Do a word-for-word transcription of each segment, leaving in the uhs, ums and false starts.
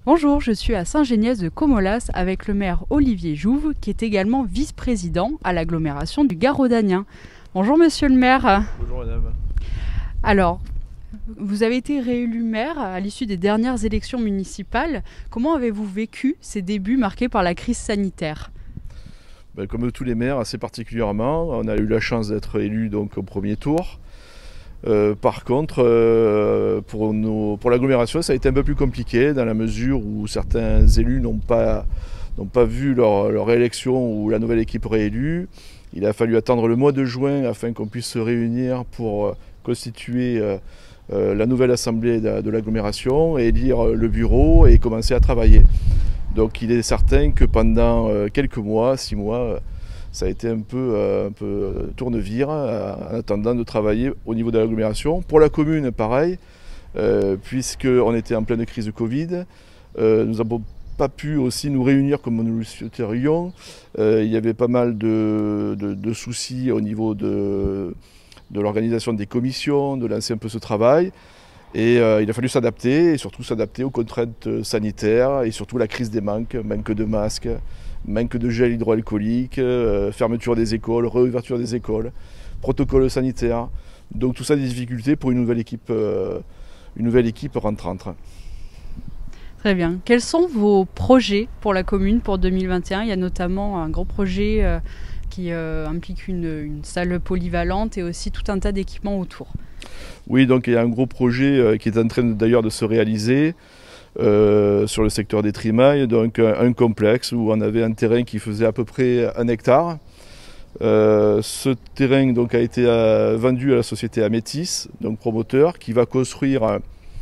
Bonjour, je suis à Saint-Géniès-de-Comolas avec le maire Olivier Jouve, qui est également vice-président à l'agglomération du Gard rhodanien. Bonjour monsieur le maire. Bonjour madame. Alors, vous avez été réélu maire à l'issue des dernières élections municipales. Comment avez-vous vécu ces débuts marqués par la crise sanitaire ? Ben, comme tous les maires, assez particulièrement, on a eu la chance d'être élu donc au premier tour. Euh, par contre, euh, pour, nos, pour l'agglomération, ça a été un peu plus compliqué dans la mesure où certains élus n'ont pas, n'ont pas vu leur, leur élection ou la nouvelle équipe réélue. Il a fallu attendre le mois de juin afin qu'on puisse se réunir pour euh, constituer euh, euh, la nouvelle assemblée de, de l'agglomération, et élire le bureau et commencer à travailler. Donc il est certain que pendant euh, quelques mois, six mois, ça a été un peu, euh, un peu tourne-vire euh, en attendant de travailler au niveau de l'agglomération. Pour la commune, pareil, euh, puisqu'on était en pleine crise de Covid, euh, nous n'avons pas pu aussi nous réunir comme nous le souhaiterions. Euh, il y avait pas mal de, de, de soucis au niveau de, de l'organisation des commissions, de lancer un peu ce travail. Et euh, il a fallu s'adapter, et surtout s'adapter aux contraintes sanitaires, et surtout la crise des manques, manque de masques, manque de gel hydroalcoolique, euh, fermeture des écoles, réouverture des écoles, protocole sanitaire. Donc tout ça des difficultés pour une nouvelle équipe, euh, une nouvelle équipe rentrante. Très bien. Quels sont vos projets pour la commune pour deux mille vingt et un ? Il y a notamment un gros projet euh, qui euh, implique une, une salle polyvalente et aussi tout un tas d'équipements autour. Oui, donc il y a un gros projet euh, qui est en train d'ailleurs de se réaliser. Euh, sur le secteur des Trimailles, donc un, un complexe où on avait un terrain qui faisait à peu près un hectare. Euh, ce terrain donc a été euh, vendu à la société Amétis, donc promoteur, qui va construire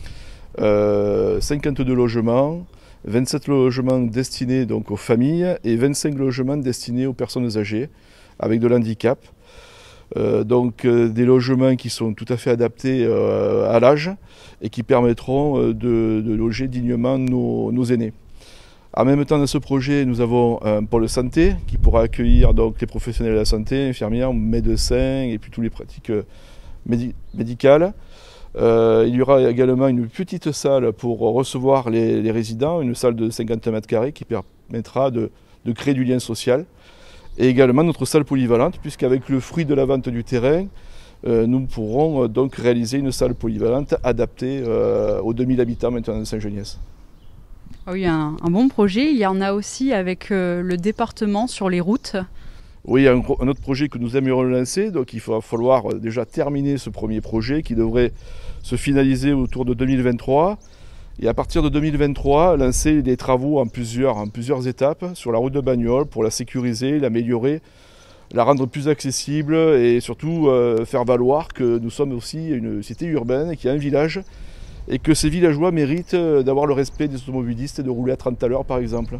euh, cinquante-deux logements, vingt-sept logements destinés donc aux familles et vingt-cinq logements destinés aux personnes âgées avec de l'handicap. Euh, donc euh, des logements qui sont tout à fait adaptés euh, à l'âge et qui permettront euh, de, de loger dignement nos, nos aînés. En même temps, dans ce projet, nous avons un pôle santé qui pourra accueillir donc les professionnels de la santé, infirmières, médecins et puis toutes les pratiques médi médicales. Euh, il y aura également une petite salle pour recevoir les, les résidents, une salle de cinquante mètres carrés qui permettra de, de créer du lien social. Et également notre salle polyvalente, puisqu'avec le fruit de la vente du terrain, euh, nous pourrons euh, donc réaliser une salle polyvalente adaptée euh, aux deux mille habitants maintenant de Saint-Géniès. Ah oui, un, un bon projet. Il y en a aussi avec euh, le département sur les routes. Oui, un, un autre projet que nous aimerions lancer, donc il va falloir déjà terminer ce premier projet qui devrait se finaliser autour de deux mille vingt-trois. Et à partir de deux mille vingt-trois, lancer des travaux en plusieurs, en plusieurs étapes sur la route de Bagnoles pour la sécuriser, l'améliorer, la rendre plus accessible et surtout euh, faire valoir que nous sommes aussi une cité urbaine, qu'il y a un village et que ces villageois méritent d'avoir le respect des automobilistes et de rouler à trente à l'heure par exemple.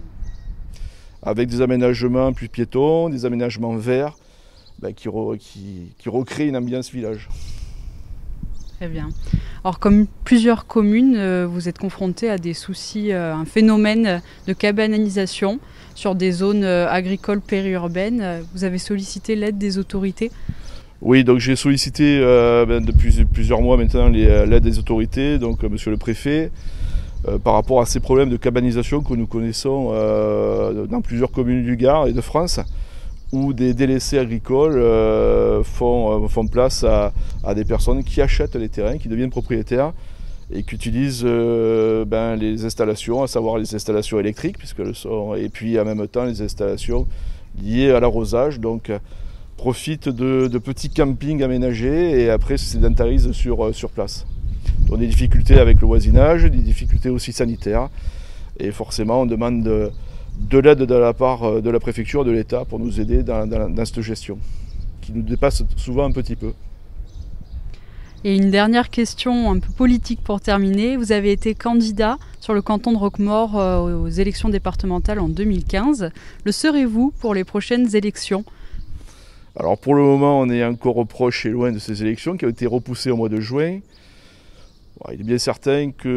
Avec des aménagements plus piétons, des aménagements verts ben, qui, re, qui, qui recréent une ambiance village. Très bien. Alors comme plusieurs communes, euh, vous êtes confrontés à des soucis, euh, un phénomène de cabanisation sur des zones euh, agricoles périurbaines. Vous avez sollicité l'aide des autorités ? Oui, donc j'ai sollicité euh, ben, depuis plusieurs mois maintenant l'aide des autorités, donc euh, monsieur le préfet, euh, par rapport à ces problèmes de cabanisation que nous connaissons euh, dans plusieurs communes du Gard et de France, où des délaissés agricoles euh, font, euh, font place à, à des personnes qui achètent les terrains, qui deviennent propriétaires et qui utilisent euh, ben, les installations, à savoir les installations électriques, puisque le sont, et puis en même temps les installations liées à l'arrosage, donc profitent de, de petits campings aménagés et après se sédentarisent sur, sur place. Donc des difficultés avec le voisinage, des difficultés aussi sanitaires, et forcément on demande de, de l'aide de la part de la préfecture, de l'État pour nous aider dans, dans, dans cette gestion, qui nous dépasse souvent un petit peu. Et une dernière question un peu politique pour terminer. Vous avez été candidat sur le canton de Roquemaure aux élections départementales en deux mille quinze. Le serez-vous pour les prochaines élections ? Alors pour le moment, on est encore proche et loin de ces élections qui ont été repoussées au mois de juin. Bon, il est bien certain que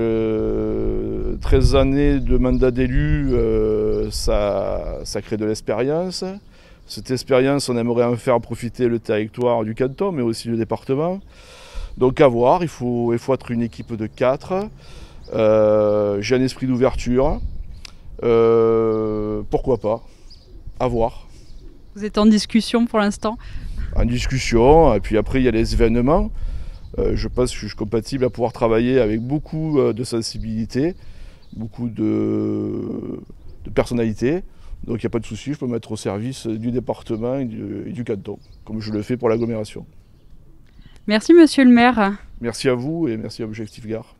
euh, treize années de mandat d'élu, euh, ça, ça crée de l'expérience. Cette expérience, on aimerait en faire profiter le territoire du canton, mais aussi le département. Donc à voir, il faut, il faut être une équipe de quatre. Euh, j'ai un esprit d'ouverture. Euh, pourquoi pas? À voir. Vous êtes en discussion pour l'instant? En discussion, et puis après il y a les événements. Euh, je pense que je suis compatible à pouvoir travailler avec beaucoup de sensibilité, beaucoup de, de personnalité. Donc il n'y a pas de souci, je peux me mettre au service du département et du, et du canton, comme je le fais pour l'agglomération. Merci monsieur le maire. Merci à vous et merci à Objectif Gare.